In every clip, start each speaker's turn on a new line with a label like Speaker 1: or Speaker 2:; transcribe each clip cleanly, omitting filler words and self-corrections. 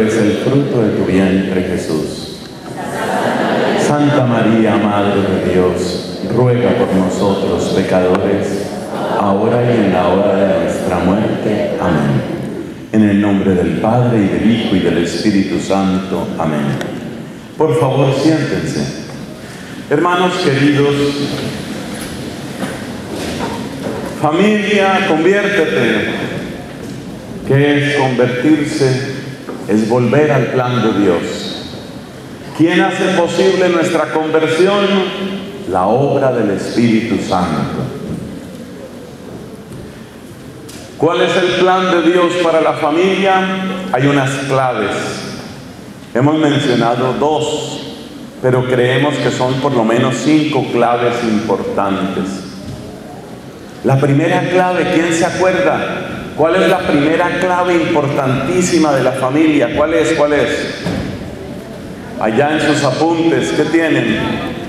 Speaker 1: es el fruto de tu vientre, Jesús. Santa María, Madre de Dios, ruega por nosotros pecadores, ahora y en la hora de nuestra muerte. Amén. En el nombre del Padre, y del Hijo, y del Espíritu Santo. Amén. Por favor, siéntense. Hermanos queridos, familia, conviértete. ¿Qué es convertirse? Es volver al plan de Dios. ¿Quién hace posible nuestra conversión? La obra del Espíritu Santo. ¿Cuál es el plan de Dios para la familia? Hay unas claves. Hemos mencionado 2, pero creemos que son por lo menos 5 claves importantes. La primera clave, ¿quién se acuerda? ¿Cuál es la primera clave importantísima de la familia? ¿Cuál es? ¿Cuál es? Allá en sus apuntes, ¿qué tienen?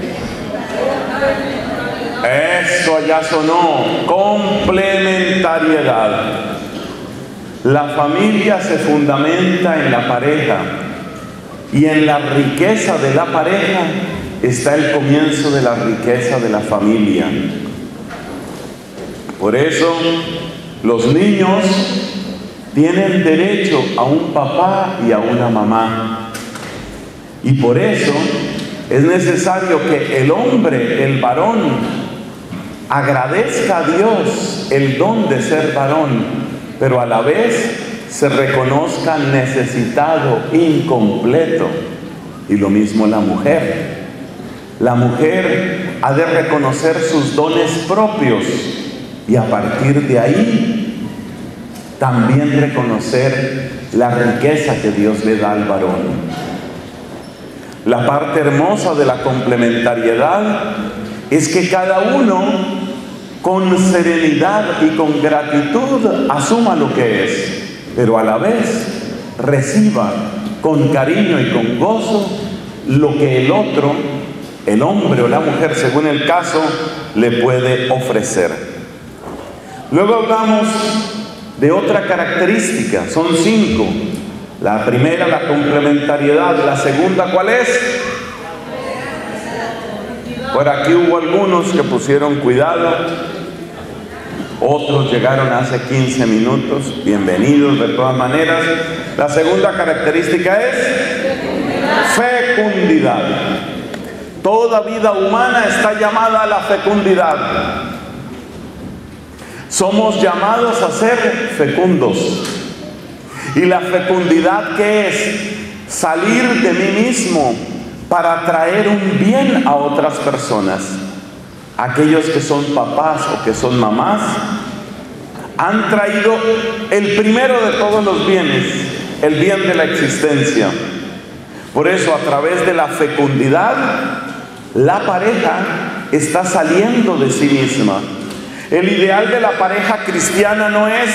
Speaker 1: Eso allá sonó. Complementariedad. La familia se fundamenta en la pareja, y en la riqueza de la pareja está el comienzo de la riqueza de la familia. Por eso los niños tienen derecho a un papá y a una mamá. Y por eso es necesario que el hombre, el varón, agradezca a Dios el don de ser varón, pero a la vez se reconozca necesitado, incompleto. Y lo mismo la mujer. La mujer ha de reconocer sus dones propios, y a partir de ahí también reconocer la riqueza que Dios le da al varón. La parte hermosa de la complementariedad es que cada uno con serenidad y con gratitud asuma lo que es, pero a la vez reciba con cariño y con gozo lo que el otro, el hombre o la mujer, según el caso, le puede ofrecer. Luego hablamos de otra característica, son 5. La primera, la complementariedad. La segunda, ¿cuál es? Por aquí hubo algunos que pusieron cuidado, otros llegaron hace 15 minutos, bienvenidos de todas maneras. La segunda característica es fecundidad. Toda vida humana está llamada a la fecundidad. Somos llamados a ser fecundos. ¿Y la fecundidad qué es? Salir de mí mismo para traer un bien a otras personas. Aquellos que son papás o que son mamás han traído el primero de todos los bienes, el bien de la existencia. Por eso, a través de la fecundidad, la pareja está saliendo de sí misma. El ideal de la pareja cristiana no es: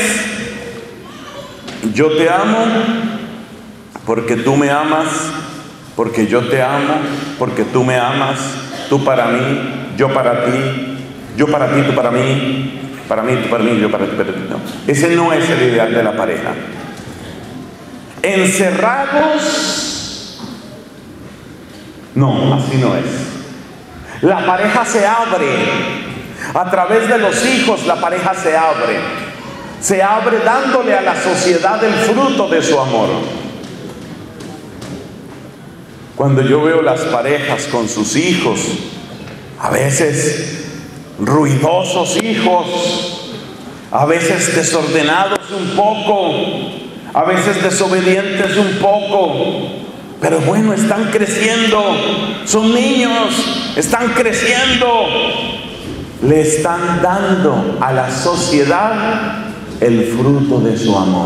Speaker 1: yo te amo porque tú me amas, porque yo te amo, porque tú me amas, tú para mí, yo para ti, yo para ti, tú para mí, tú para mí, yo para ti, para ti. No. Ese no es el ideal de la pareja. Encerrados, no, así no es. La pareja se abre. A través de los hijos la pareja se abre. Se abre dándole a la sociedad el fruto de su amor. Cuando yo veo las parejas con sus hijos, a veces ruidosos hijos, a veces desordenados un poco, a veces desobedientes un poco, pero bueno, están creciendo, son niños, están creciendo, le están dando a la sociedad el fruto de su amor.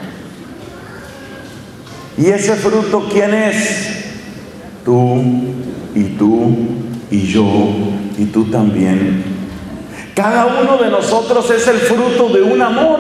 Speaker 1: ¿Y ese fruto quién es? Tú y tú y yo y tú también. Cada uno de nosotros es el fruto de un amor.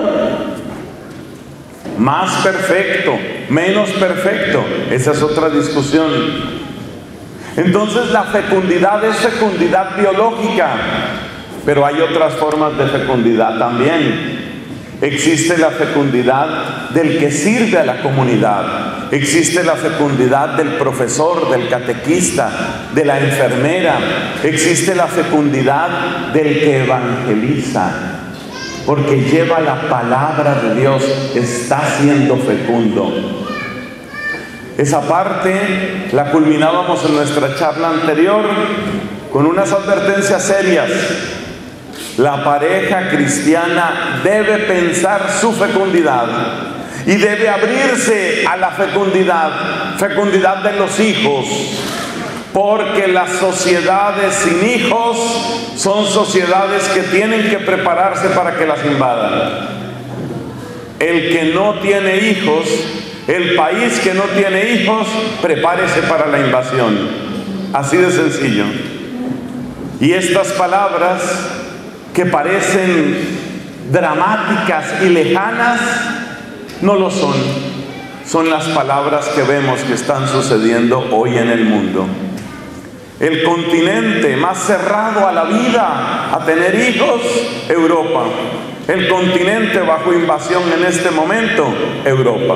Speaker 1: Más perfecto, menos perfecto, esa es otra discusión. Entonces la fecundidad es fecundidad biológica, pero hay otras formas de fecundidad también. Existe la fecundidad del que sirve a la comunidad. Existe la fecundidad del profesor, del catequista, de la enfermera. Existe la fecundidad del que evangeliza, porque lleva la palabra de Dios, está siendo fecundo. Esa parte la culminábamos en nuestra charla anterior con unas advertencias serias. La pareja cristiana debe pensar su fecundidad y debe abrirse a la fecundidad de los hijos, porque las sociedades sin hijos son sociedades que tienen que prepararse para que las invadan. El que no tiene hijos, el país que no tiene hijos, prepárese para la invasión. Así de sencillo. Y estas palabras que parecen dramáticas y lejanas, no lo son. Son las palabras que vemos que están sucediendo hoy en el mundo. El continente más cerrado a la vida, a tener hijos, Europa. El continente bajo invasión en este momento, Europa.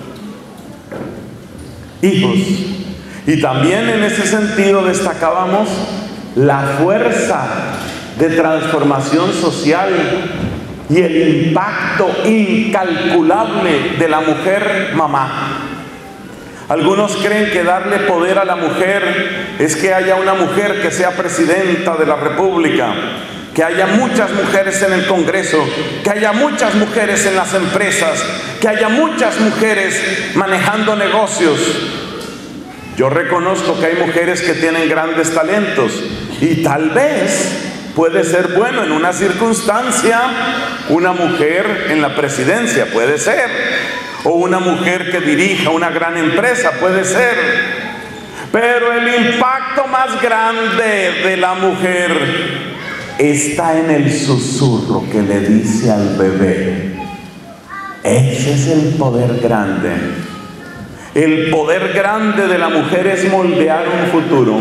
Speaker 1: Hijos. Y también en ese sentido destacábamos la fuerza de transformación social y el impacto incalculable de la mujer mamá. Algunos creen que darle poder a la mujer es que haya una mujer que sea presidenta de la República, que haya muchas mujeres en el Congreso, que haya muchas mujeres en las empresas, que haya muchas mujeres manejando negocios. Yo reconozco que hay mujeres que tienen grandes talentos y tal vez puede ser bueno en una circunstancia una mujer en la presidencia, puede ser, o una mujer que dirija una gran empresa, puede ser. Pero el impacto más grande de la mujer está en el susurro que le dice al bebé. Ese es el poder grande. El poder grande de la mujer es moldear un futuro.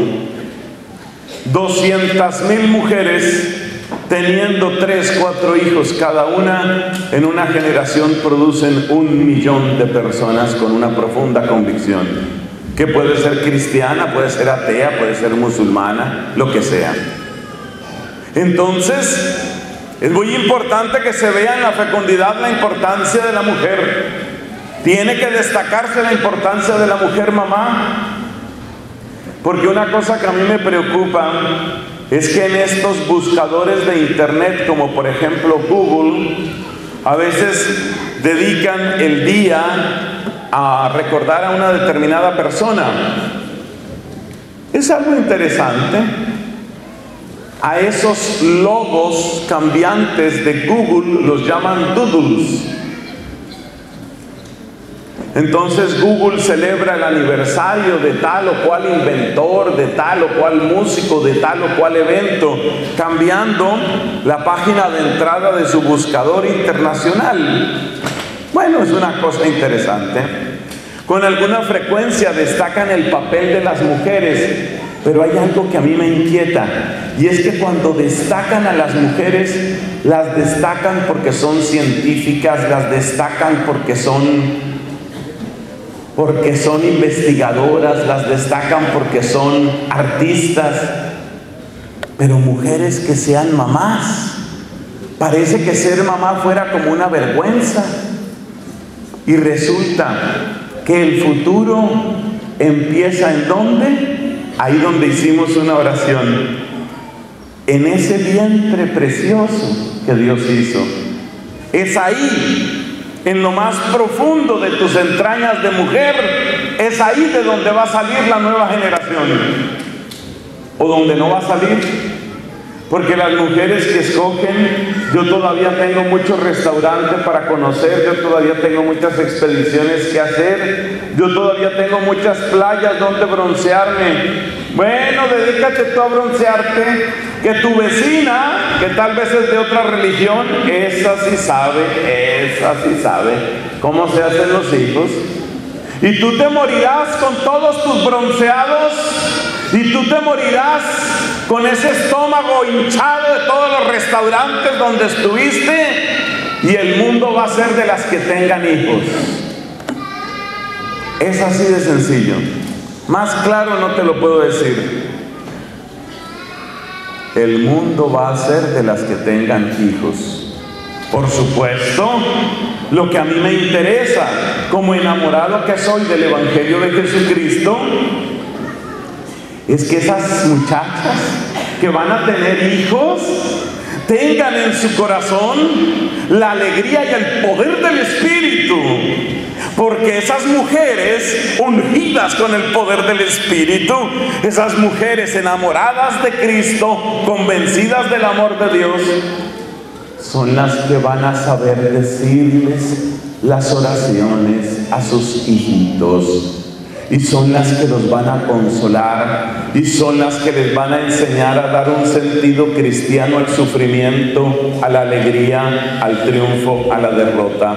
Speaker 1: 200,000 mujeres teniendo 3, 4 hijos cada una, en una generación producen 1 millón de personas con una profunda convicción, que puede ser cristiana, puede ser atea, puede ser musulmana, lo que sea. Entonces, es muy importante que se vea en la fecundidad la importancia de la mujer. Tiene que destacarse la importancia de la mujer mamá. Porque una cosa que a mí me preocupa es que en estos buscadores de internet, como por ejemplo Google, a veces dedican el día a recordar a una determinada persona. Es algo interesante. A esos logos cambiantes de Google los llaman doodles. Entonces Google celebra el aniversario de tal o cual inventor, de tal o cual músico, de tal o cual evento, cambiando la página de entrada de su buscador internacional. Bueno, es una cosa interesante. Con alguna frecuencia destacan el papel de las mujeres, pero hay algo que a mí me inquieta, y es que cuando destacan a las mujeres, las destacan porque son científicas, las destacan porque son investigadoras, las destacan porque son artistas, pero mujeres que sean mamás, parece que ser mamá fuera como una vergüenza, y resulta que el futuro empieza ¿en dónde? Ahí donde hicimos una oración, en ese vientre precioso que Dios hizo. Es ahí, en lo más profundo de tus entrañas de mujer, es ahí de donde va a salir la nueva generación, o donde no va a salir. Porque las mujeres que escogen, yo todavía tengo muchos restaurantes para conocer, yo todavía tengo muchas expediciones que hacer, yo todavía tengo muchas playas donde broncearme. Bueno, dedícate tú a broncearte, que tu vecina, que tal vez es de otra religión, esa sí sabe cómo se hacen los hijos. Y tú te morirás con todos tus bronceados, y tú te morirás con ese estómago hinchado de todos los restaurantes donde estuviste, y el mundo va a ser de las que tengan hijos. Es así de sencillo. Más claro no te lo puedo decir. El mundo va a ser de las que tengan hijos. Por supuesto, lo que a mí me interesa, como enamorado que soy del Evangelio de Jesucristo, es que esas muchachas que van a tener hijos tengan en su corazón la alegría y el poder del Espíritu. Porque esas mujeres ungidas con el poder del Espíritu, esas mujeres enamoradas de Cristo, convencidas del amor de Dios, son las que van a saber decirles las oraciones a sus hijitos. Y son las que los van a consolar, y son las que les van a enseñar a dar un sentido cristiano al sufrimiento, a la alegría, al triunfo, a la derrota.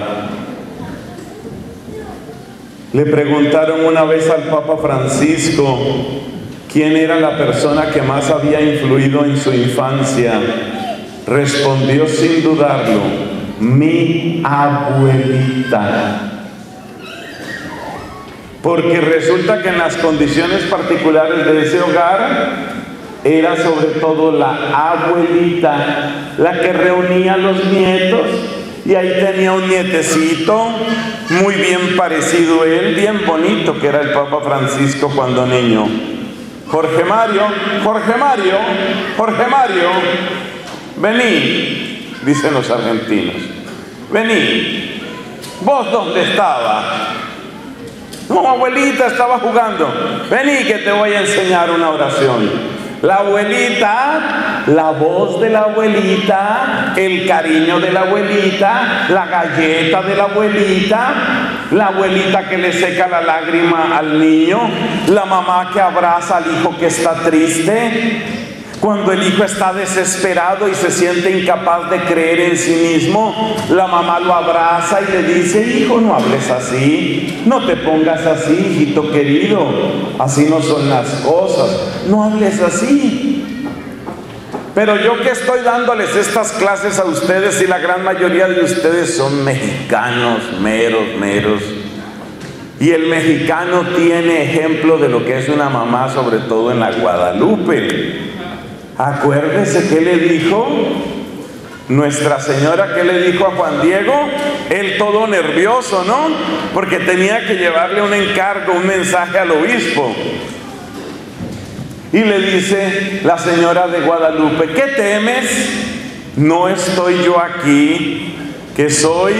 Speaker 1: Le preguntaron una vez al Papa Francisco quién era la persona que más había influido en su infancia. Respondió sin dudarlo: mi abuelita. Porque resulta que en las condiciones particulares de ese hogar era sobre todo la abuelita la que reunía a los nietos, y ahí tenía un nietecito muy bien parecido a él, bien bonito, que era el Papa Francisco cuando niño. Jorge Mario, Jorge Mario, Jorge Mario, vení, dicen los argentinos, vení. ¿Vos dónde estabas? No, abuelita, estaba jugando. Vení que te voy a enseñar una oración. La abuelita, la voz de la abuelita, el cariño de la abuelita, la galleta de la abuelita que le seca la lágrima al niño, la mamá que abraza al hijo que está triste. Cuando el hijo está desesperado y se siente incapaz de creer en sí mismo, la mamá lo abraza y le dice: hijo, no hables así, no te pongas así, hijito querido, así no son las cosas, no hables así. Pero yo que estoy dándoles estas clases a ustedes, y la gran mayoría de ustedes son mexicanos, meros, y el mexicano tiene ejemplo de lo que es una mamá, sobre todo en la Guadalupe. Acuérdese qué le dijo Nuestra Señora, ¿qué le dijo a Juan Diego? Él todo nervioso, ¿no? Porque tenía que llevarle un encargo, un mensaje al obispo. Y le dice la Señora de Guadalupe: ¿qué temes? No estoy yo aquí, que soy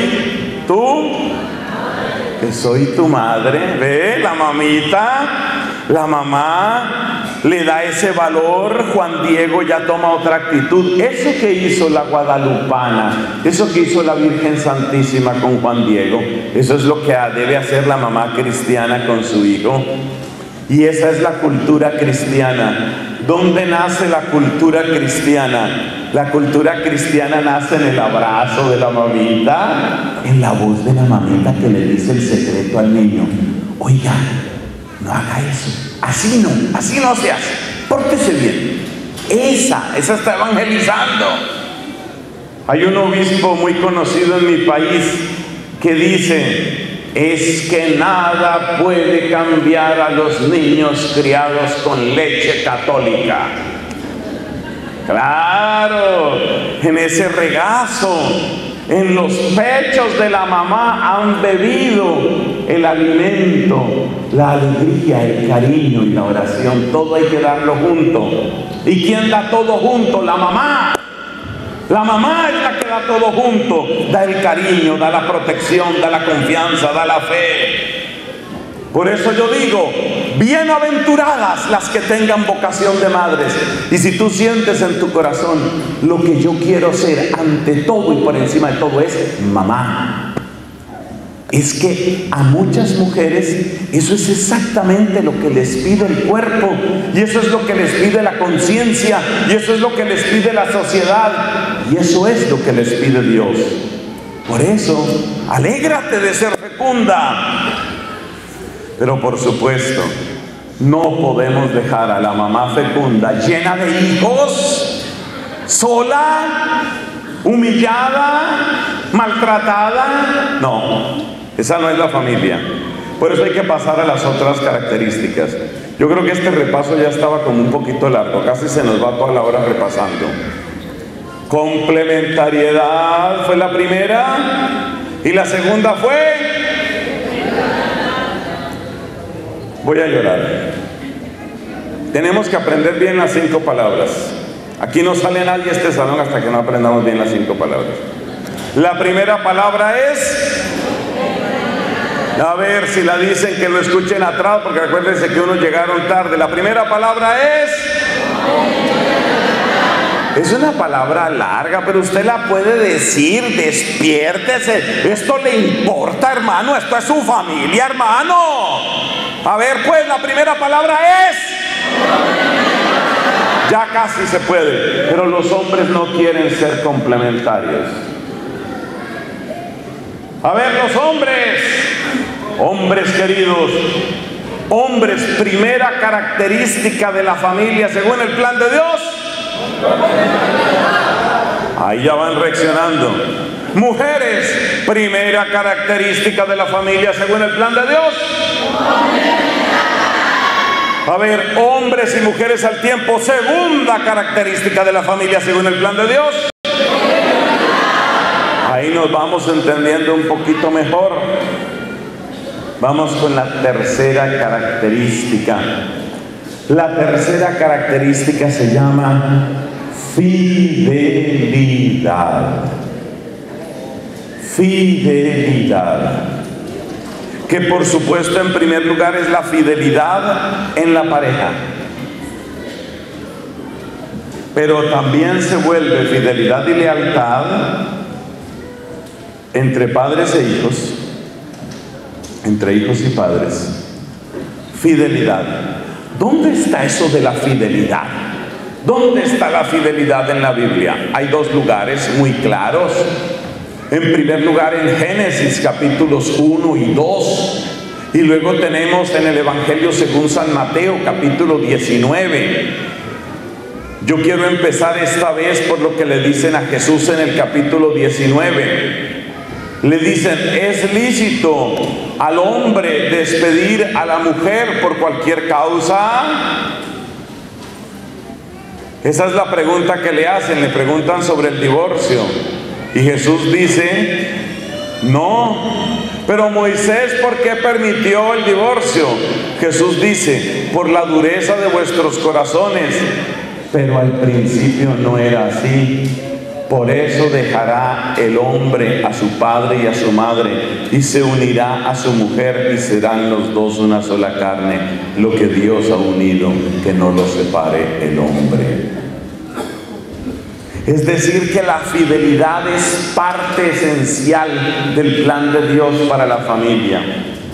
Speaker 1: tu madre. ¿Ve? La mamita, la mamá le da ese valor. Juan Diego ya toma otra actitud. Eso que hizo la guadalupana, eso que hizo la Virgen Santísima con Juan Diego, eso es lo que debe hacer la mamá cristiana con su hijo. Y esa es la cultura cristiana. ¿Dónde nace la cultura cristiana? La cultura cristiana nace en el abrazo de la mamita, en la voz de la mamita que le dice el secreto al niño: oiga, no haga eso, así no se hace, pórtese bien. Esa está evangelizando. Hay un obispo muy conocido en mi país que dice: es que nada puede cambiar a los niños criados con leche católica. Claro, en ese regazo, en los pechos de la mamá han bebido el alimento, la alegría, el cariño y la oración. Todo hay que darlo junto. ¿Y quién da todo junto? La mamá. La mamá es la que da todo junto. Da el cariño, da la protección, da la confianza, da la fe. Por eso yo digo: bienaventuradas las que tengan vocación de madres. Y si tú sientes en tu corazón: lo que yo quiero ser ante todo y por encima de todo es mamá. Es que a muchas mujeres eso es exactamente lo que les pide el cuerpo, y eso es lo que les pide la conciencia, y eso es lo que les pide la sociedad, y eso es lo que les pide Dios. Por eso, alégrate de ser fecunda. Pero por supuesto, no podemos dejar a la mamá fecunda llena de hijos, sola, humillada, maltratada. No, esa no es la familia. Por eso hay que pasar a las otras características. Yo creo que este repaso ya estaba como un poquito largo, casi se nos va toda la hora repasando. Complementariedad fue la primera, y la segunda fue... Voy a llorar. Tenemos que aprender bien las 5 palabras. Aquí no sale nadie a este salón hasta que no aprendamos bien las 5 palabras. La primera palabra es... A ver si la dicen, que lo escuchen atrás, porque acuérdense que unos llegaron tarde. La primera palabra es una palabra larga, pero usted la puede decir. Despiértese. Esto le importa, hermano. Esto es su familia, hermano. A ver, pues, la primera palabra es... Ya casi se puede, pero los hombres no quieren ser complementarios. A ver, los hombres queridos, hombres, primera característica de la familia según el plan de Dios. Ahí ya van reaccionando. Mujeres, primera característica de la familia según el plan de Dios. A ver, hombres y mujeres al tiempo, segunda característica de la familia según el plan de Dios. Ahí nos vamos entendiendo un poquito mejor. Vamos con la tercera característica. La tercera característica se llama fidelidad. Fidelidad. Que por supuesto en primer lugar es la fidelidad en la pareja. Pero también se vuelve fidelidad y lealtad entre padres e hijos, entre hijos y padres. Fidelidad. ¿Dónde está eso de la fidelidad? ¿Dónde está la fidelidad en la Biblia? Hay 2 lugares muy claros. En primer lugar en Génesis capítulos 1 y 2. Y luego tenemos en el Evangelio según San Mateo capítulo 19. Yo quiero empezar esta vez por lo que le dicen a Jesús en el capítulo 19. Le dicen, ¿es lícito al hombre despedir a la mujer por cualquier causa? Esa es la pregunta que le hacen. Le preguntan sobre el divorcio. Y Jesús dice, no. Pero Moisés, ¿por qué permitió el divorcio? Jesús dice, por la dureza de vuestros corazones. Pero al principio no era así. Por eso dejará el hombre a su padre y a su madre, y se unirá a su mujer, y serán los dos una sola carne. Lo que Dios ha unido, que no lo separe el hombre. Es decir, que la fidelidad es parte esencial del plan de Dios para la familia.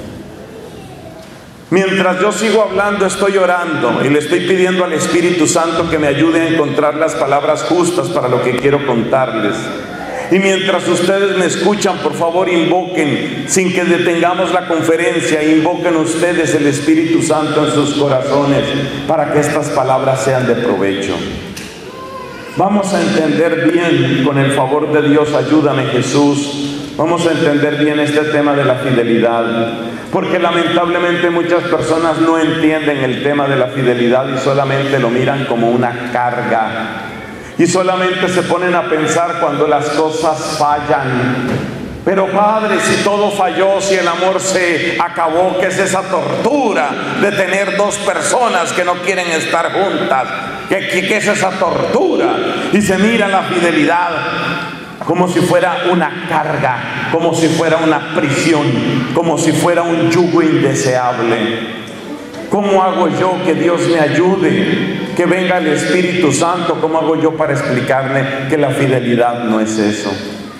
Speaker 1: Mientras yo sigo hablando, estoy orando y le estoy pidiendo al Espíritu Santo que me ayude a encontrar las palabras justas para lo que quiero contarles. Y mientras ustedes me escuchan, por favor invoquen, sin que detengamos la conferencia, invoquen ustedes el Espíritu Santo en sus corazones para que estas palabras sean de provecho. Vamos a entender bien, con el favor de Dios, ayúdame Jesús. Vamos a entender bien este tema de la fidelidad. Porque lamentablemente muchas personas no entienden el tema de la fidelidad y solamente lo miran como una carga. Y solamente se ponen a pensar cuando las cosas fallan. Pero Padre, si todo falló, si el amor se acabó, ¿qué es esa tortura de tener 2 personas que no quieren estar juntas? ¿Qué es esa tortura? Y se mira la fidelidad como si fuera una carga, como si fuera una prisión, como si fuera un yugo indeseable. ¿Cómo hago yo que Dios me ayude? Que venga el Espíritu Santo. ¿Cómo hago yo para explicarle que la fidelidad no es eso?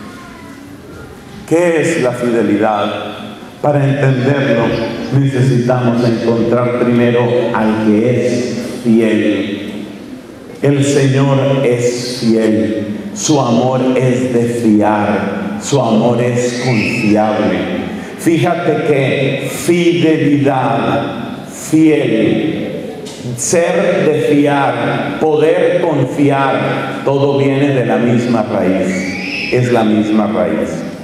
Speaker 1: ¿Qué es la fidelidad? Para entenderlo necesitamos encontrar primero al que es fiel. El Señor es fiel. Su amor es de fiar, su amor es confiable. Fíjate que fidelidad, fiel, ser de fiar, poder confiar, todo viene de la misma raíz, es la misma raíz.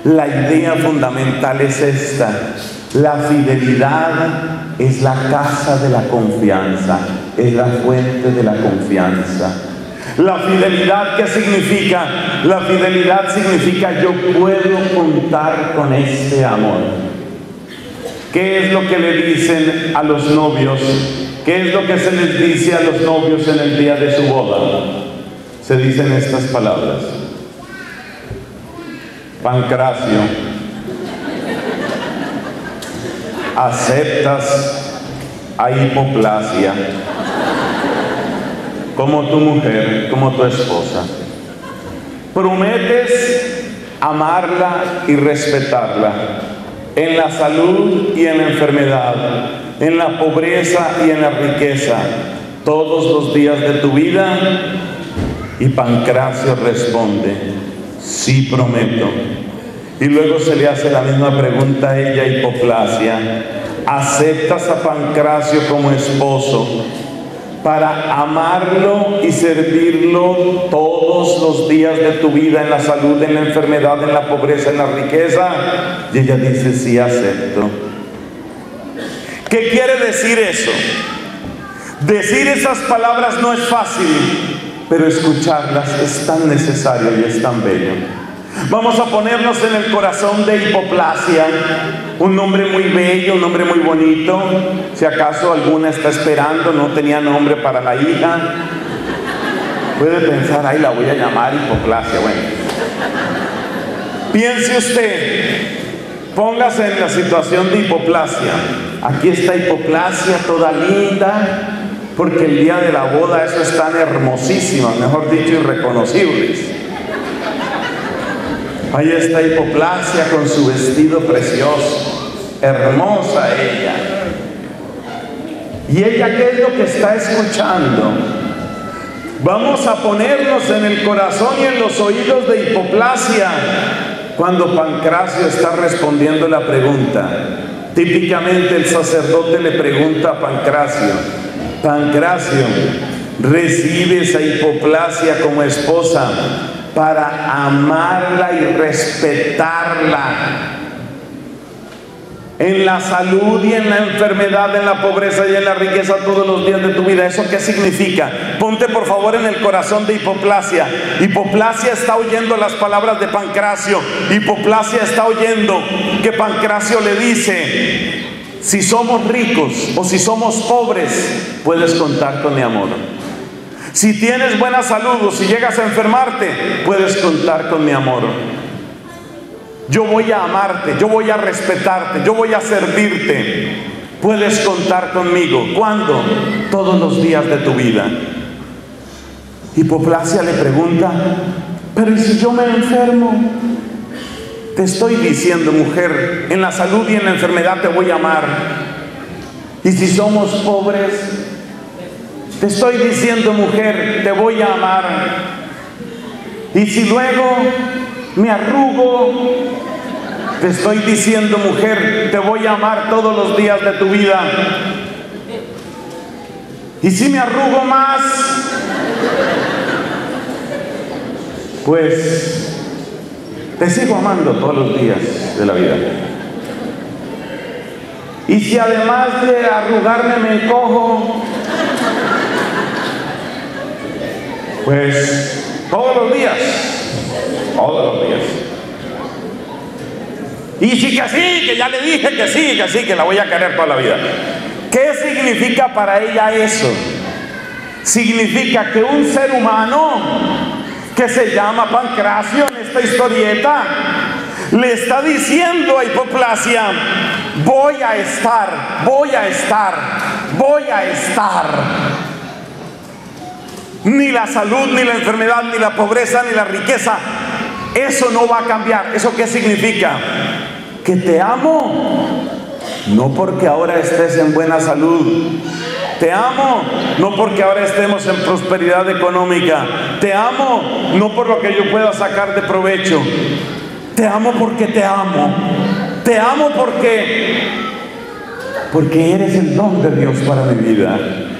Speaker 1: La idea fundamental es esta: la fidelidad es la casa de la confianza, es la fuente de la confianza. La fidelidad, ¿qué significa? La fidelidad significa yo puedo contar con este amor. ¿Qué es lo que le dicen a los novios? ¿Qué es lo que se les dice a los novios en el día de su boda? Se dicen estas palabras: Pancracio, ¿aceptas a Hipoplasia como tu mujer, como tu esposa? ¿Prometes amarla y respetarla en la salud y en la enfermedad, en la pobreza y en la riqueza, todos los días de tu vida? Y Pancracio responde: sí, prometo. Y luego se le hace la misma pregunta a ella, Hipoplasia: ¿aceptas a Pancracio como esposo para amarlo y servirlo todos los días de tu vida, en la salud, en la enfermedad, en la pobreza, en la riqueza? Y ella dice: sí, acepto. ¿Qué quiere decir eso? Decir esas palabras no es fácil, pero escucharlas es tan necesario y es tan bello. Vamos a ponernos en el corazón de Hipoplasia, un nombre muy bello, un nombre muy bonito. Si acaso alguna está esperando, no tenía nombre para la hija, puede pensar: ay, la voy a llamar Hipoplasia. Bueno, piense usted, póngase en la situación de Hipoplasia. Aquí está Hipoplasia, toda linda, porque el día de la boda eso están hermosísimas, mejor dicho, irreconocibles. Ahí está Hipoplasia con su vestido precioso, hermosa ella. ¿Y ella qué es lo que está escuchando? Vamos a ponernos en el corazón y en los oídos de Hipoplasia cuando Pancracio está respondiendo la pregunta. Típicamente el sacerdote le pregunta a Pancracio: Pancracio, ¿recibes a Hipoplasia como esposa para amarla y respetarla en la salud y en la enfermedad, en la pobreza y en la riqueza todos los días de tu vida? ¿Eso qué significa? Ponte por favor en el corazón de Hipoplasia. Hipoplasia está oyendo las palabras de Pancracio. Hipoplasia está oyendo que Pancracio le dice: si somos ricos o si somos pobres, puedes contar con mi amor. Si tienes buena salud o si llegas a enfermarte, puedes contar con mi amor. Yo voy a amarte, yo voy a respetarte, yo voy a servirte. Puedes contar conmigo. ¿Cuándo? Todos los días de tu vida. Hipoplasia le pregunta: pero ¿y si yo me enfermo? Te estoy diciendo, mujer, en la salud y en la enfermedad te voy a amar. Y si somos pobres, te estoy diciendo, mujer, te voy a amar. Y si luego me arrugo, te estoy diciendo, mujer, te voy a amar todos los días de tu vida. Y si me arrugo más, pues te sigo amando todos los días de la vida. Y si además de arrugarme me encojo, pues todos los días. Y si que sí, que ya le dije que sí, que la voy a querer toda la vida. ¿Qué significa para ella eso? Significa que un ser humano que se llama Pancracio en esta historieta le está diciendo a Hipoplasia: voy a estar. Ni la salud, ni la enfermedad, ni la pobreza, ni la riqueza, eso no va a cambiar. ¿Eso qué significa? Que te amo, no porque ahora estés en buena salud. Te amo, no porque ahora estemos en prosperidad económica. Te amo, no por lo que yo pueda sacar de provecho. Te amo porque te amo. Te amo porque eres el don de Dios para mi vida.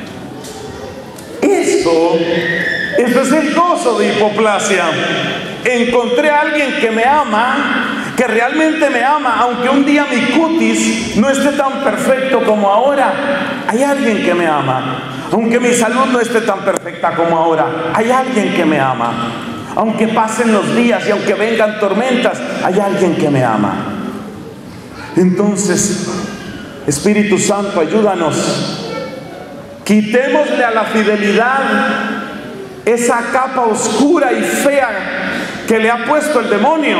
Speaker 1: Eso es el gozo de Hipoplasia. Encontré a alguien que me ama, que realmente me ama, aunque un día mi cutis no esté tan perfecto como ahora, hay alguien que me ama. Aunque mi salud no esté tan perfecta como ahora, hay alguien que me ama. Aunque pasen los días y aunque vengan tormentas, hay alguien que me ama. Entonces, Espíritu Santo, ayúdanos. Quitémosle a la fidelidad esa capa oscura y fea que le ha puesto el demonio.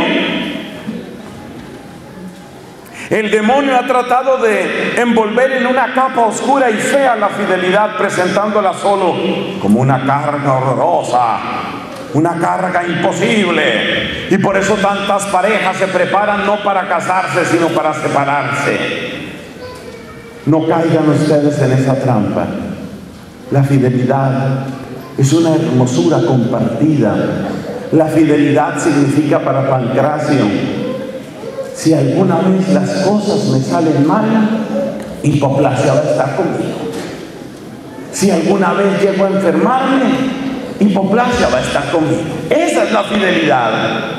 Speaker 1: El demonio ha tratado de envolver en una capa oscura y fea la fidelidad, presentándola solo como una carga horrorosa, una carga imposible. Y por eso tantas parejas se preparan no para casarse, sino para separarse. No caigan ustedes en esa trampa. La fidelidad es una hermosura compartida. La fidelidad significa para Pancracio: si alguna vez las cosas me salen mal, Hipoplasia va a estar conmigo. Si alguna vez llego a enfermarme, Hipoplasia va a estar conmigo. Esa es la fidelidad.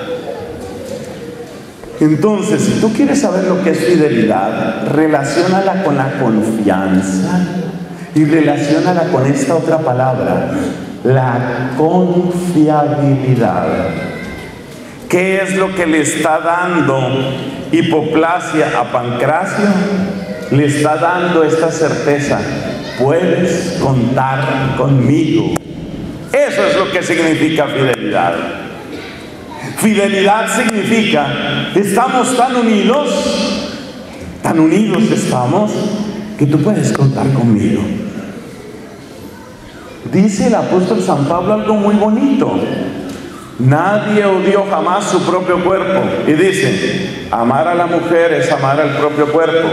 Speaker 1: Entonces, si tú quieres saber lo que es fidelidad, relaciónala con la confianza y relaciónala con esta otra palabra, la confiabilidad. ¿Qué es lo que le está dando Hipoplasia a Pancracio? Le está dando esta certeza: puedes contar conmigo. Eso es lo que significa fidelidad. Fidelidad significa: estamos tan unidos estamos, que tú puedes contar conmigo. Dice el apóstol San Pablo algo muy bonito: nadie odió jamás su propio cuerpo. Y dice: amar a la mujer es amar al propio cuerpo.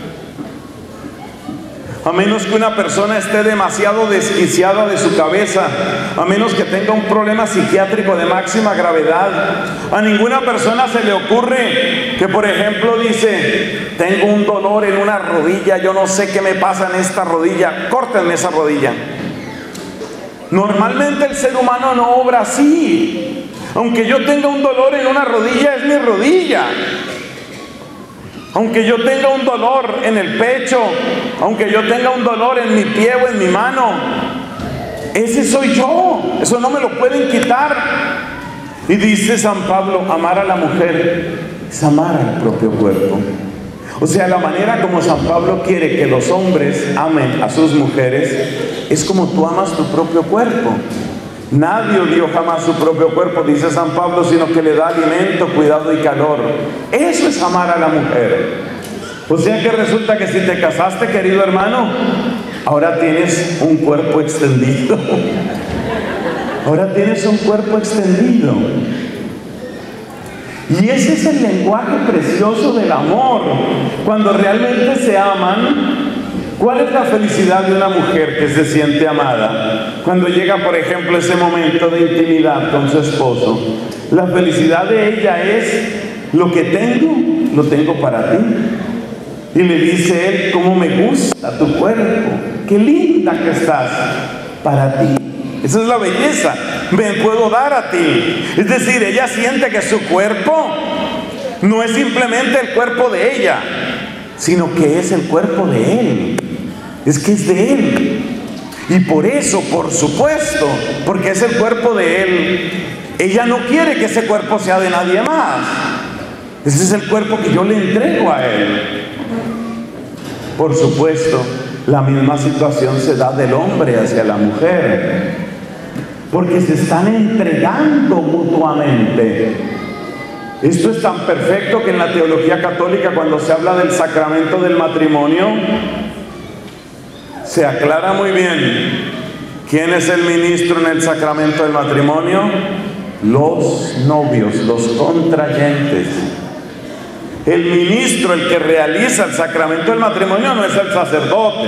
Speaker 1: A menos que una persona esté demasiado desquiciada de su cabeza, a menos que tenga un problema psiquiátrico de máxima gravedad, a ninguna persona se le ocurre que, por ejemplo, dice: tengo un dolor en una rodilla, yo no sé qué me pasa en esta rodilla, córtenme esa rodilla. Normalmente el ser humano no obra así. Aunque yo tenga un dolor en una rodilla, es mi rodilla. Aunque yo tenga un dolor en el pecho, aunque yo tenga un dolor en mi pie o en mi mano, ese soy yo. Eso no me lo pueden quitar. Y dice San Pablo: amar a la mujer es amar al propio cuerpo. O sea, la manera como San Pablo quiere que los hombres amen a sus mujeres es como tú amas tu propio cuerpo. Nadie odió jamás su propio cuerpo, dice San Pablo, sino que le da alimento, cuidado y calor. Eso es amar a la mujer. O sea que resulta que si te casaste, querido hermano, ahora tienes un cuerpo extendido. Ahora tienes un cuerpo extendido. Y ese es el lenguaje precioso del amor. Cuando realmente se aman, ¿cuál es la felicidad de una mujer que se siente amada? Cuando llega, por ejemplo, ese momento de intimidad con su esposo, la felicidad de ella es: lo que tengo, lo tengo para ti. Y le dice él: cómo me gusta tu cuerpo, qué linda que estás, para ti. Esa es la belleza, me puedo dar a ti. Es decir, ella siente que su cuerpo no es simplemente el cuerpo de ella, sino que es el cuerpo de él. Es que es de él. Y por eso, por supuesto, porque es el cuerpo de él, ella no quiere que ese cuerpo sea de nadie más. Ese es el cuerpo que yo le entrego a él. Por supuesto, la misma situación se da del hombre hacia la mujer, porque se están entregando mutuamente. Esto es tan perfecto que en la teología católica, cuando se habla del sacramento del matrimonio, se aclara muy bien quién es el ministro en el sacramento del matrimonio: los novios, los contrayentes. El ministro, el que realiza el sacramento del matrimonio, no es el sacerdote.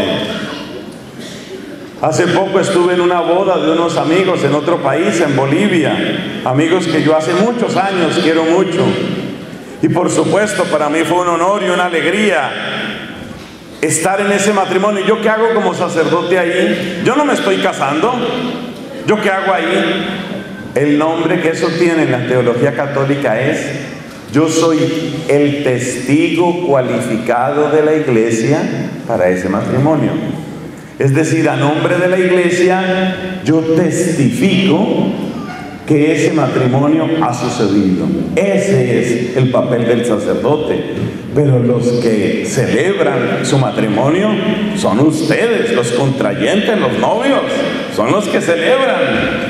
Speaker 1: Hace poco estuve en una boda de unos amigos en otro país, en Bolivia, amigos que yo hace muchos años quiero mucho, y por supuesto para mí fue un honor y una alegría estar en ese matrimonio. ¿Yo qué hago como sacerdote ahí? Yo no me estoy casando. ¿Yo qué hago ahí? El nombre que eso tiene en la teología católica es Yo soy el testigo cualificado de la iglesia para ese matrimonio. Es decir, a nombre de la iglesia, yo testifico que ese matrimonio ha sucedido. Ese es el papel del sacerdote. Pero los que celebran su matrimonio son ustedes, los contrayentes, los novios, son los que celebran.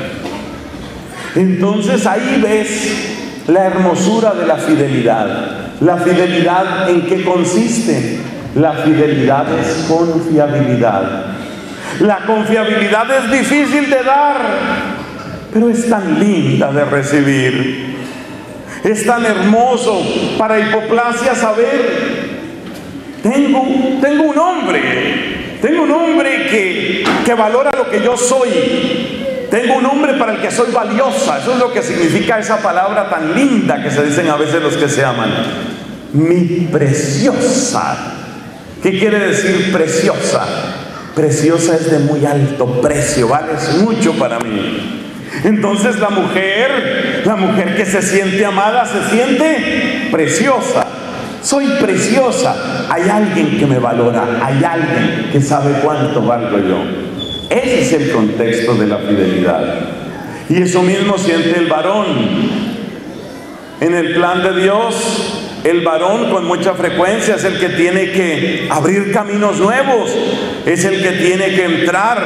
Speaker 1: Entonces ahí ves la hermosura de la fidelidad. ¿La fidelidad en qué consiste? La fidelidad es confiabilidad. La confiabilidad es difícil de dar, pero es tan linda de recibir. Es tan hermoso para hipoplasia saber, tengo un hombre que valora lo que yo soy. Tengo un hombre para el que soy valiosa. Eso es lo que significa esa palabra tan linda que se dicen a veces los que se aman. Mi preciosa. ¿Qué quiere decir preciosa? Preciosa es de muy alto precio, vales mucho para mí. Entonces la mujer que se siente amada, se siente preciosa. Soy preciosa. Hay alguien que me valora, hay alguien que sabe cuánto valgo yo. Ese es el contexto de la fidelidad. Y eso mismo siente el varón. En el plan de Dios, el varón con mucha frecuencia es el que tiene que abrir caminos nuevos, es el que tiene que entrar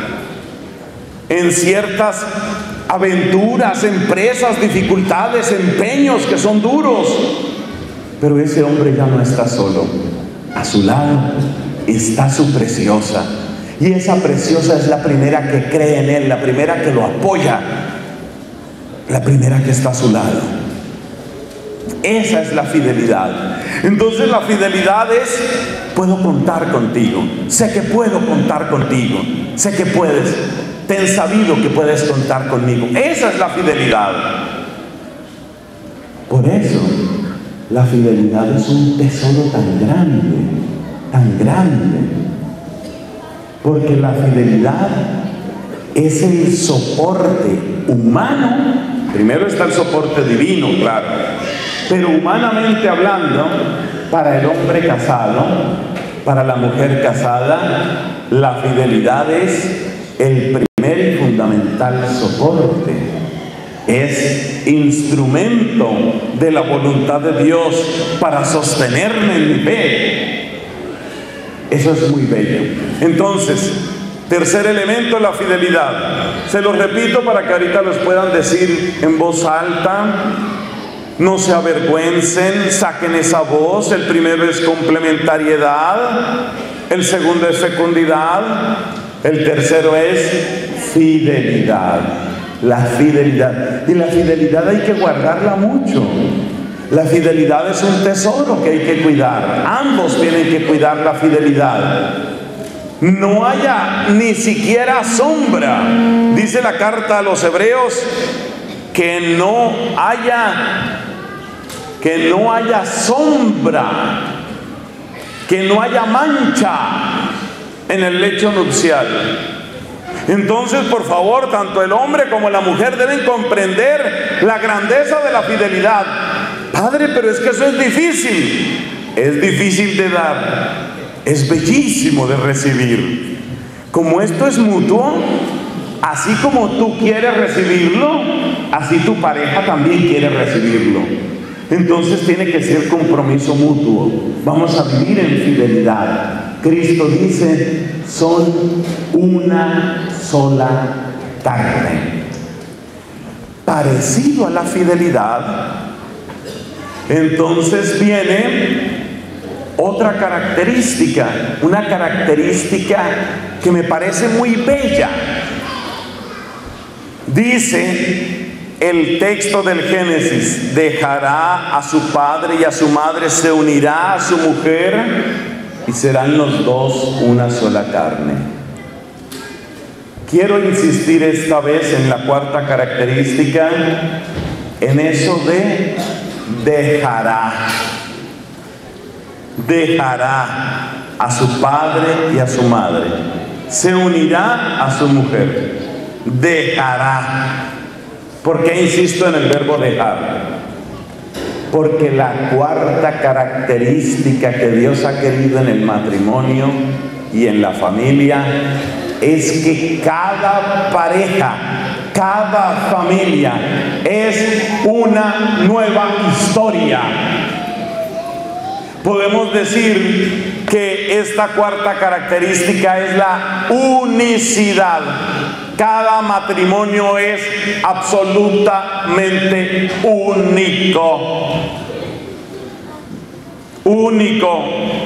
Speaker 1: en ciertas aventuras, empresas, dificultades, empeños que son duros. Pero ese hombre ya no está solo. A su lado está su preciosa. Y esa preciosa es la primera que cree en él, la primera que lo apoya, la primera que está a su lado. Esa es la fidelidad. Entonces la fidelidad es: puedo contar contigo, sé que puedo contar contigo, sé que puedes, ten sabido que puedes contar conmigo. Esa es la fidelidad. Por eso la fidelidad es un tesoro tan grande, tan grande, porque la fidelidad es el soporte humano. Primero está el soporte divino, claro, pero humanamente hablando, para el hombre casado, para la mujer casada, la fidelidad es el primer y fundamental soporte. Es instrumento de la voluntad de Dios para sostenerme en mi fe. Eso es muy bello. Entonces, tercer elemento, la fidelidad. Se los repito para que ahorita los puedan decir en voz alta. No se avergüencen, saquen esa voz. El primero es complementariedad, el segundo es fecundidad, el tercero es fidelidad. La fidelidad. Y la fidelidad hay que guardarla mucho. La fidelidad es un tesoro que hay que cuidar. Ambos tienen que cuidar la fidelidad. No haya ni siquiera sombra. Dice la carta a los Hebreos que no haya sombra, que no haya mancha en el lecho nupcial. Entonces, por favor, tanto el hombre como la mujer deben comprender la grandeza de la fidelidad. Padre, pero es que eso es difícil. Es difícil de dar, es bellísimo de recibir. Como esto es mutuo, así como tú quieres recibirlo, así tu pareja también quiere recibirlo. Entonces tiene que ser compromiso mutuo. Vamos a vivir en fidelidad. Cristo dice: son una sola carne. Parecido a la fidelidad, entonces viene otra característica, una característica que me parece muy bella. Dice el texto del Génesis: dejará a su padre y a su madre, se unirá a su mujer y serán los dos una sola carne. Quiero insistir esta vez en la cuarta característica, en eso de dejará. Dejará a su padre y a su madre, se unirá a su mujer. Dejará. ¿Por qué insisto en el verbo dejar? Porque la cuarta característica que Dios ha querido en el matrimonio y en la familia es que cada pareja, cada familia es una nueva historia. Podemos decir que esta cuarta característica es la unicidad. Cada matrimonio es absolutamente único. Único.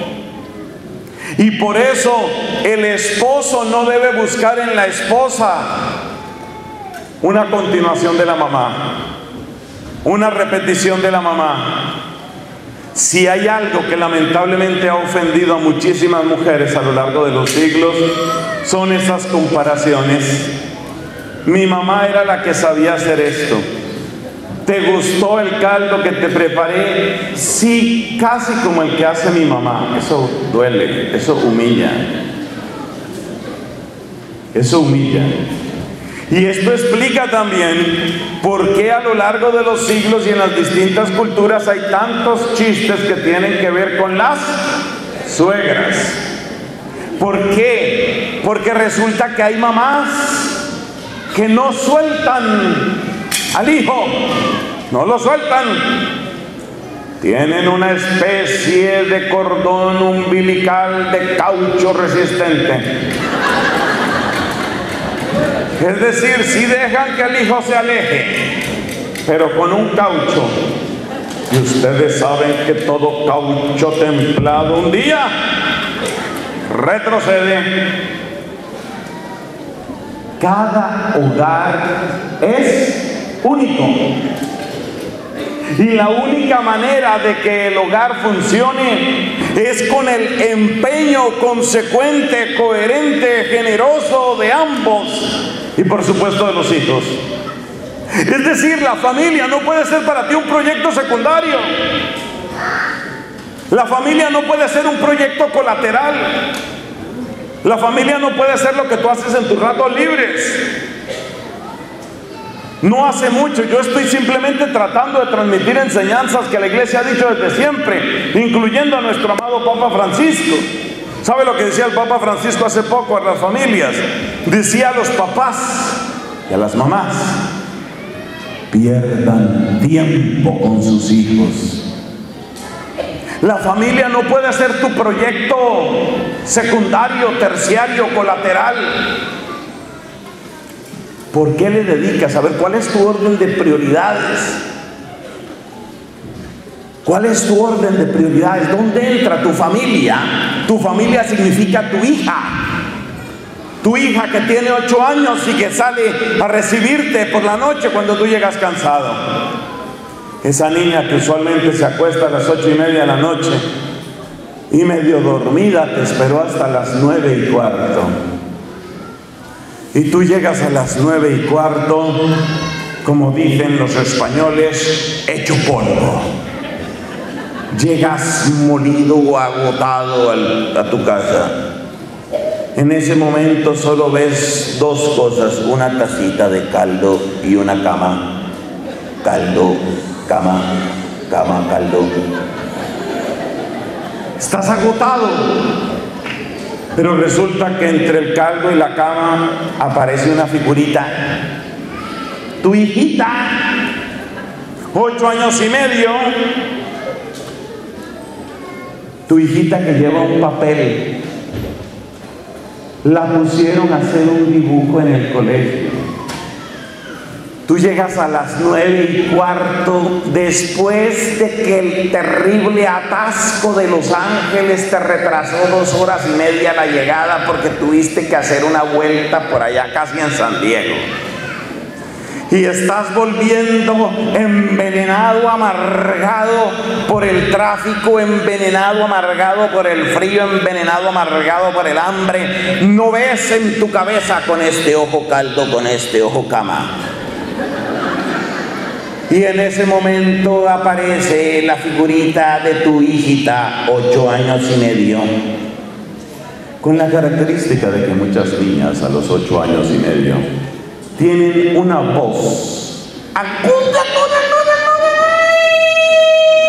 Speaker 1: Y por eso el esposo no debe buscar en la esposa una continuación de la mamá, una repetición de la mamá. Si hay algo que lamentablemente ha ofendido a muchísimas mujeres a lo largo de los siglos, son esas comparaciones. Mi mamá era la que sabía hacer esto. ¿Te gustó el caldo que te preparé? Sí, casi como el que hace mi mamá. Eso duele, eso humilla. Eso humilla. Y esto explica también por qué a lo largo de los siglos y en las distintas culturas hay tantos chistes que tienen que ver con las suegras. ¿Por qué? Porque resulta que hay mamás que no sueltan al hijo, no lo sueltan. Tienen una especie de cordón umbilical de caucho resistente. Es decir, sí dejan que el hijo se aleje, pero con un caucho. Y ustedes saben que todo caucho templado un día retrocede. Cada hogar es único. Y la única manera de que el hogar funcione es con el empeño consecuente, coherente, generoso de ambos. Y por supuesto de los hijos. Es decir, la familia no puede ser para ti un proyecto secundario. La familia no puede ser un proyecto colateral. La familia no puede ser lo que tú haces en tus ratos libres. No hace mucho, yo estoy simplemente tratando de transmitir enseñanzas que la iglesia ha dicho desde siempre, incluyendo a nuestro amado Papa Francisco. ¿Sabe lo que decía el Papa Francisco hace poco a las familias? Decía a los papás y a las mamás: pierdan tiempo con sus hijos. La familia no puede ser tu proyecto secundario, terciario, colateral. ¿Por qué le dedicas? A ver, ¿cuál es tu orden de prioridades? ¿Cuál es tu orden de prioridades? ¿Dónde entra tu familia? Tu familia significa tu hija. Tu hija que tiene 8 años y que sale a recibirte por la noche cuando tú llegas cansado. Esa niña que usualmente se acuesta a las 8:30 de la noche y medio dormida te esperó hasta las 9:15. Y tú llegas a las 9:15, como dicen los españoles, hecho polvo. Llegas molido o agotado a tu casa. En ese momento solo ves 2 cosas: una tacita de caldo y una cama. Caldo, cama, cama, caldo. Estás agotado. Pero resulta que entre el caldo y la cama aparece una figurita. Tu hijita, 8 años y medio. Tu hijita que lleva un papel. La pusieron a hacer un dibujo en el colegio. Tú llegas a las 9:15 después de que el terrible atasco de Los Ángeles te retrasó 2 horas y media la llegada porque tuviste que hacer una vuelta por allá casi en San Diego. Y estás volviendo envenenado, amargado por el tráfico, envenenado, amargado por el frío, envenenado, amargado por el hambre. No ves en tu cabeza: con este ojo caldo, con este ojo cama. Y en ese momento aparece la figurita de tu hijita, 8 años y medio, con la característica de que muchas niñas a los 8 años y medio tienen una voz aguda,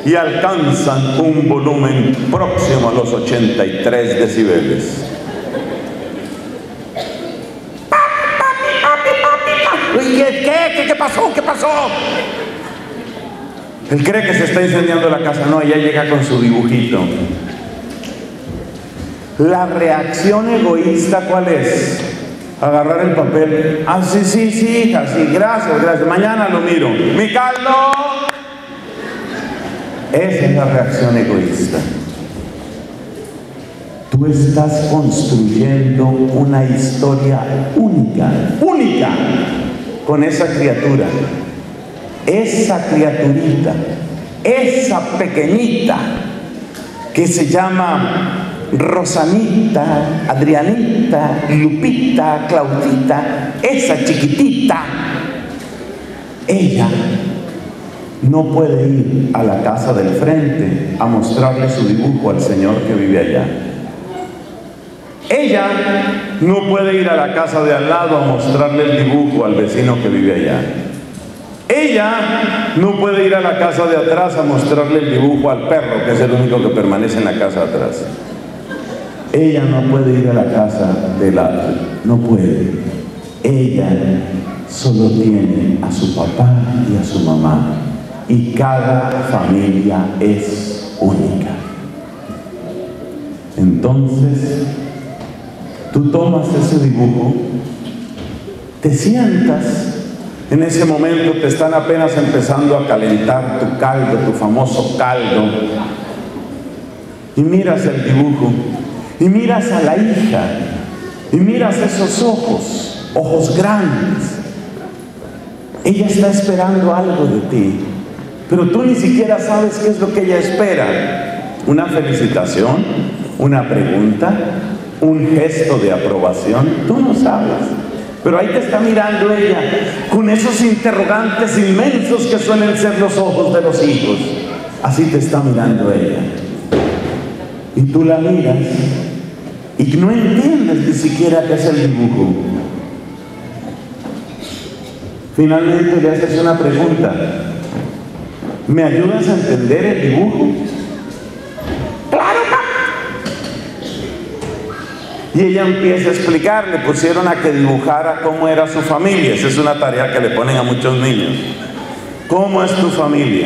Speaker 1: y alcanzan un volumen próximo a los 83 decibeles. ¿Qué pasó? ¿Qué pasó? Él cree que se está incendiando la casa. No, ella llega con su dibujito. La reacción egoísta, ¿cuál es? Agarrar el papel. Ah, sí, hija, sí, gracias. Mañana lo miro. ¡Mi caldo! Esa es la reacción egoísta. Tú estás construyendo una historia única con esa criatura. Esa criaturita, esa pequeñita que se llama Rosanita, Adrianita, Lupita, Claudita, esa chiquitita, ella no puede ir a la casa del frente a mostrarle su dibujo al señor que vive allá. Ella no puede ir a la casa de al lado a mostrarle el dibujo al vecino que vive allá. Ella no puede ir a la casa de atrás a mostrarle el dibujo al perro, que es el único que permanece en la casa de atrás. Ella no puede ir a la casa de lado, no puede. Ella solo tiene a su papá y a su mamá, y cada familia es única. Entonces, tú tomas ese dibujo, te sientas. En ese momento te están apenas empezando a calentar tu caldo, tu famoso caldo, y miras el dibujo, y miras a la hija, y miras esos ojos grandes. Ella está esperando algo de ti, pero tú ni siquiera sabes qué es lo que ella espera. Una felicitación, una pregunta, un gesto de aprobación, tú no sabes. Pero ahí te está mirando ella con esos interrogantes inmensos que suelen ser los ojos de los hijos. Así te está mirando ella. Y tú la miras y no entiendes ni siquiera qué es el dibujo. Finalmente le haces una pregunta. ¿Me ayudas a entender el dibujo? ¡Claro! Y ella empieza a explicar, le pusieron a que dibujara cómo era su familia. Esa es una tarea que le ponen a muchos niños. ¿Cómo es tu familia?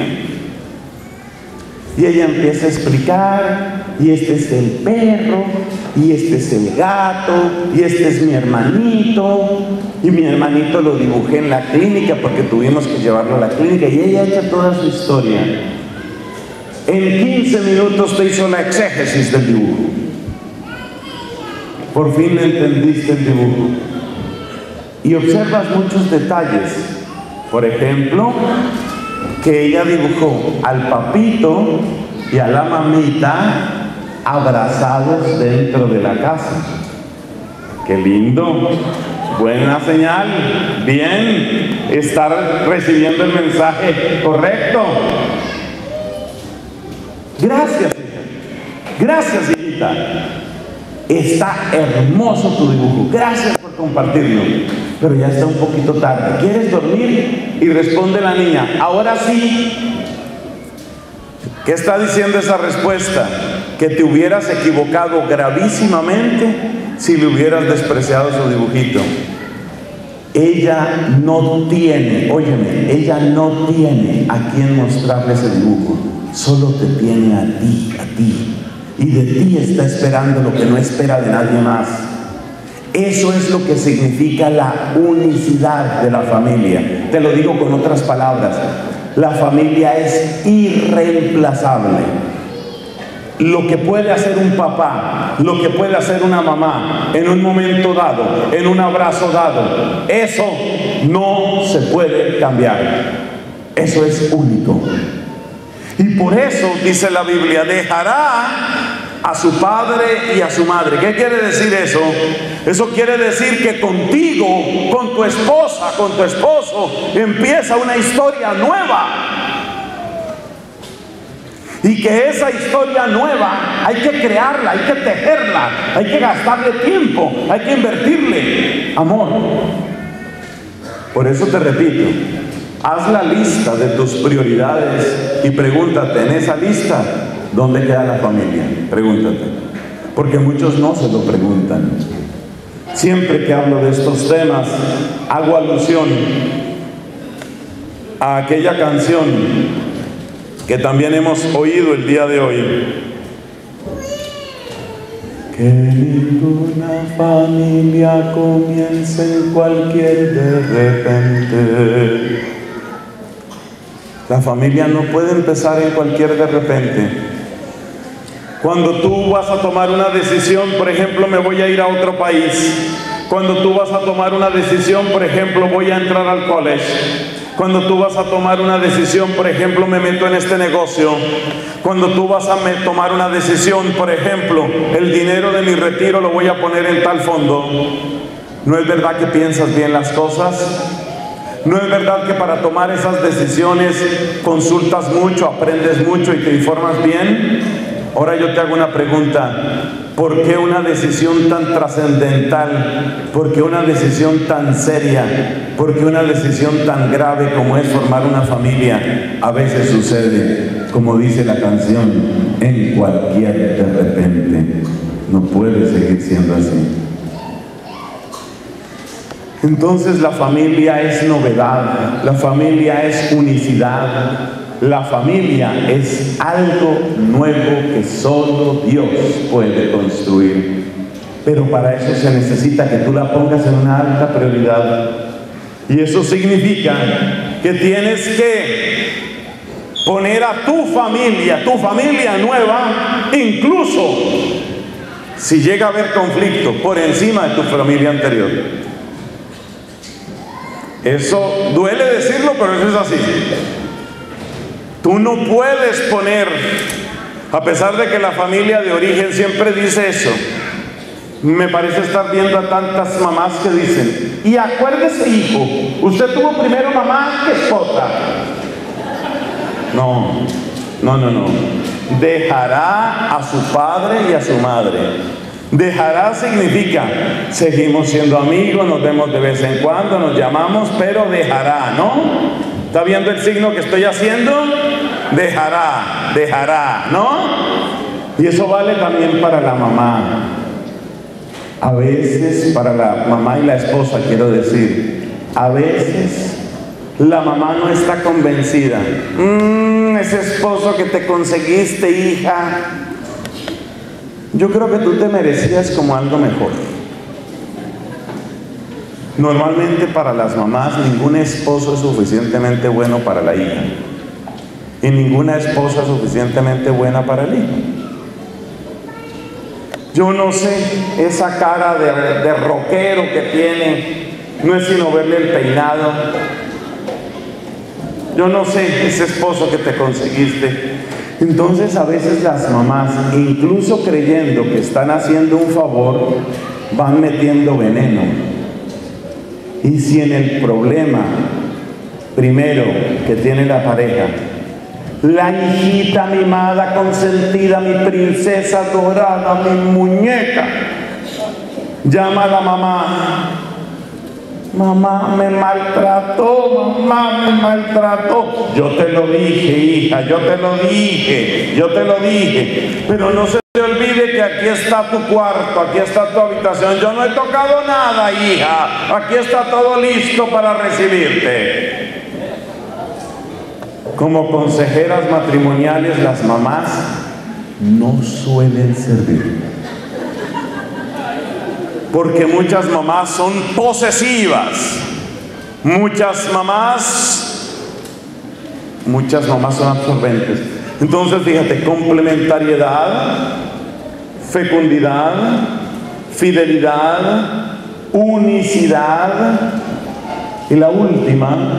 Speaker 1: Y ella empieza a explicar, y este es el perro, y este es el gato, y este es mi hermanito, y mi hermanito lo dibujé en la clínica porque tuvimos que llevarlo a la clínica, y ella echa toda su historia. En 15 minutos te hizo la exégesis del dibujo. Por fin entendiste el dibujo. Y observas muchos detalles. Por ejemplo, que ella dibujó al papito y a la mamita abrazados dentro de la casa. ¡Qué lindo! Buena señal. Bien, estar recibiendo el mensaje correcto. Gracias, hija. Gracias, hijita. Está hermoso tu dibujo. Gracias por compartirlo. Pero ya está un poquito tarde. ¿Quieres dormir? Y responde la niña: ahora sí. ¿Qué está diciendo esa respuesta? Que te hubieras equivocado gravísimamente si le hubieras despreciado su dibujito. Ella no tiene, óyeme, ella no tiene a quien mostrarle ese dibujo. Solo te tiene a ti, y de ti está esperando lo que no espera de nadie más. Eso es lo que significa la unicidad de la familia. Te lo digo con otras palabras: la familia es irreemplazable. Lo que puede hacer un papá, lo que puede hacer una mamá en un momento dado, en un abrazo dado, eso no se puede cambiar. Eso es único. Y por eso dice la Biblia: dejará a su padre y a su madre. ¿Qué quiere decir eso? Eso quiere decir que contigo, con tu esposa, con tu esposo, empieza una historia nueva. Y que esa historia nueva hay que crearla, hay que tejerla, hay que gastarle tiempo, hay que invertirle amor. Por eso te repito, Haz la lista de tus prioridades y pregúntate, en esa lista, ¿dónde queda la familia? Pregúntate. Porque muchos no se lo preguntan. Siempre que hablo de estos temas, hago alusión a aquella canción que también hemos oído el día de hoy. Que ninguna familia comience en cualquier de repente. La familia no puede empezar en cualquier de repente. Cuando tú vas a tomar una decisión, por ejemplo, me voy a ir a otro país. Cuando tú vas a tomar una decisión, por ejemplo, voy a entrar al college. Cuando tú vas a tomar una decisión, por ejemplo, me meto en este negocio. Cuando tú vas a tomar una decisión, por ejemplo, el dinero de mi retiro lo voy a poner en tal fondo. ¿No es verdad que piensas bien las cosas? ¿No es verdad que para tomar esas decisiones consultas mucho, aprendes mucho y te informas bien? Ahora yo te hago una pregunta. ¿Por qué una decisión tan trascendental? ¿Por qué una decisión tan seria? ¿Por qué una decisión tan grave como es formar una familia? A veces sucede, como dice la canción, en cualquier de repente. No puede seguir siendo así. Entonces la familia es novedad, la familia es unicidad. La familia es algo nuevo que solo Dios puede construir. Pero para eso se necesita que tú la pongas en una alta prioridad. Y eso significa que tienes que poner a tu familia nueva, incluso si llega a haber conflicto, por encima de tu familia anterior. Eso duele decirlo, pero eso es así. Tú no puedes poner, a pesar de que la familia de origen siempre dice eso. Me parece estar viendo a tantas mamás que dicen, y acuérdese, hijo, usted tuvo primero mamá que esposa. No. Dejará a su padre y a su madre. Dejará significa, seguimos siendo amigos, nos vemos de vez en cuando, nos llamamos, pero dejará, ¿no? ¿Está viendo el signo que estoy haciendo? Dejará, ¿no? Y eso vale también para la mamá. A veces, para la mamá y la esposa, quiero decir, a veces la mamá no está convencida. Ese esposo que te conseguiste, hija, yo creo que tú te merecías como algo mejor. Normalmente para las mamás ningún esposo es suficientemente bueno para la hija y ninguna esposa es suficientemente buena para el hijo. Yo no sé, esa cara de rockero que tiene no es sino verle el peinado. Yo no sé, ese esposo que te conseguiste. Entonces a veces las mamás, incluso creyendo que están haciendo un favor, van metiendo veneno. Y si en el problema primero que tiene la pareja, la hijita mimada, consentida, mi princesa dorada, mi muñeca, llama a la mamá, mamá me maltrató, yo te lo dije, hija, yo te lo dije, pero no se te olvide que aquí está tu cuarto, aquí está tu habitación. Yo no he tocado nada, hija. Aquí está todo listo para recibirte. Como consejeras matrimoniales, las mamás no suelen servir. Porque muchas mamás son posesivas. Muchas mamás son absorbentes. Entonces, fíjate, complementariedad, fecundidad, fidelidad, unicidad y la última,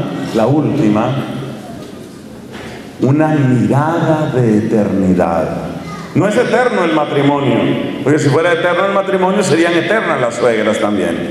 Speaker 1: una mirada de eternidad. No es eterno el matrimonio, porque si fuera eterno el matrimonio serían eternas las suegras también.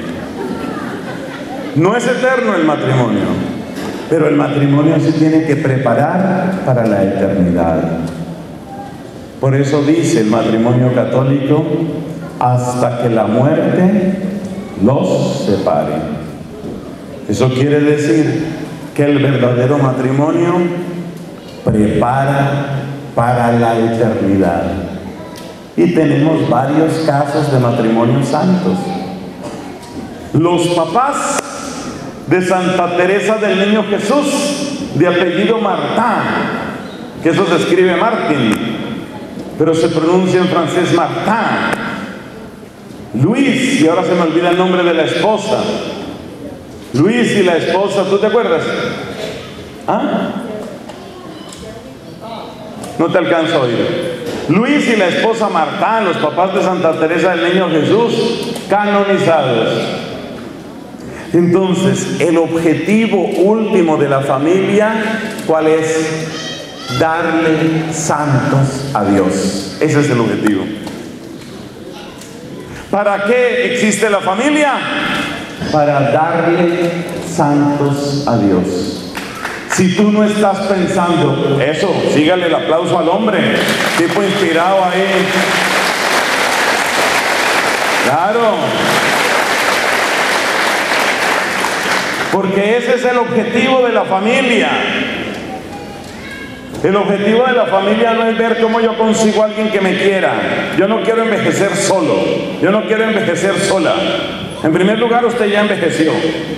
Speaker 1: No es eterno el matrimonio. Pero el matrimonio se tiene que preparar para la eternidad. Por eso dice el matrimonio católico, hasta que la muerte los separe. Eso quiere decir que el verdadero matrimonio prepara para la eternidad. Y tenemos varios casos de matrimonios santos. Los papás de Santa Teresa del Niño Jesús, de apellido Martin, que eso se escribe Martin, pero se pronuncia en francés Martin. Luis, y ahora se me olvida el nombre de la esposa. Luis y la esposa, ¿tú te acuerdas? ¿Ah? No te alcanzo a oír. Luis y la esposa Martín, los papás de Santa Teresa del Niño Jesús, canonizados. Entonces, el objetivo último de la familia, ¿cuál es? Darle santos a Dios. Ese es el objetivo. ¿Para qué existe la familia? Para darle santos a Dios. Si tú no estás pensando eso, sígale el aplauso al hombre, tipo inspirado ahí. Claro. Porque ese es el objetivo de la familia. El objetivo de la familia no es ver cómo yo consigo a alguien que me quiera. Yo no quiero envejecer solo. Yo no quiero envejecer sola. En primer lugar, usted ya envejeció.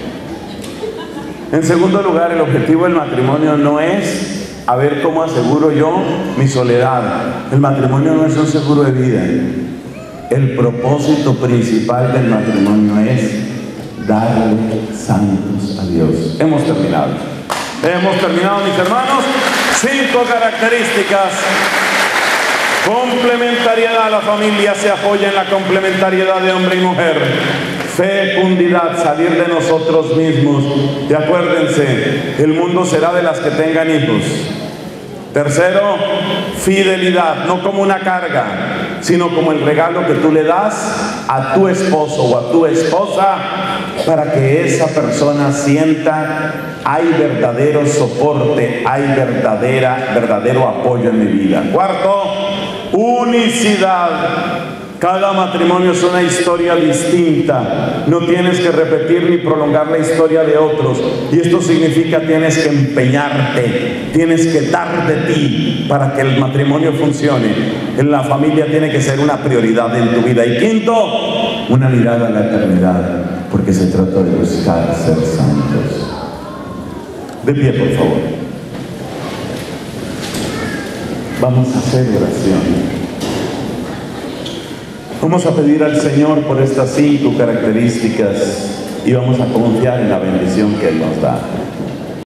Speaker 1: En segundo lugar, el objetivo del matrimonio no es a ver cómo aseguro yo mi soledad. El matrimonio no es un seguro de vida. El propósito principal del matrimonio es darle santos a Dios. Hemos terminado. Hemos terminado, mis hermanos. 5 características. Complementariedad. La familia se apoya en la complementariedad de hombre y mujer. Fecundidad, salir de nosotros mismos. Y acuérdense, el mundo será de las que tengan hijos. Tercero, fidelidad, no como una carga, sino como el regalo que tú le das a tu esposo o a tu esposa, para que esa persona sienta: hay verdadero soporte, hay verdadero apoyo en mi vida. Cuarto, unicidad. Cada matrimonio es una historia distinta. No tienes que repetir ni prolongar la historia de otros. Y esto significa tienes que empeñarte, tienes que dar de ti para que el matrimonio funcione. En la familia tiene que ser una prioridad en tu vida. Y quinto, una mirada a la eternidad, porque se trata de buscar ser santos. De pie, por favor. Vamos a hacer oración. Vamos a pedir al Señor por estas 5 características y vamos a confiar en la bendición que Él nos da.